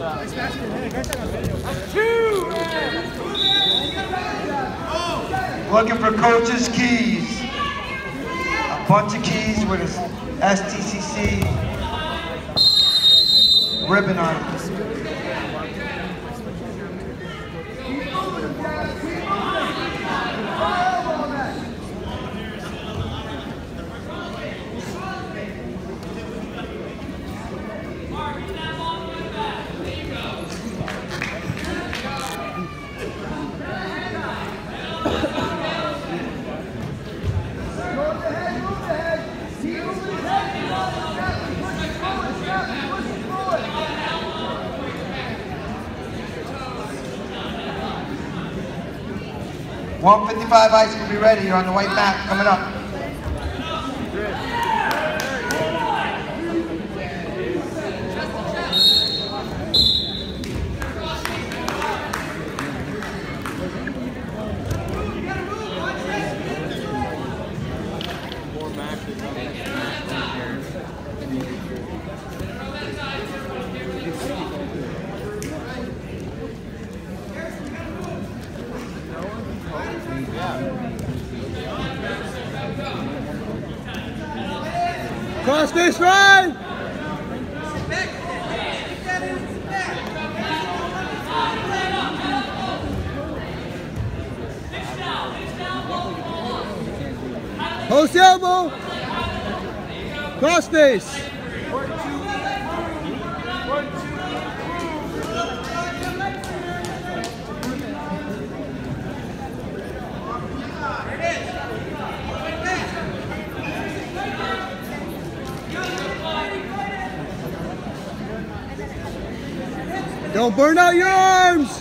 Looking for coach's keys. A bunch of keys with a STCC ribbon on it. $155 ice will be ready. You're on the white mat coming up. Cross this right! Post elbow! Cross face! Don't burn out your arms!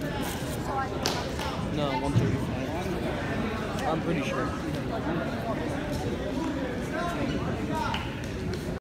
No, 135. I'm pretty sure.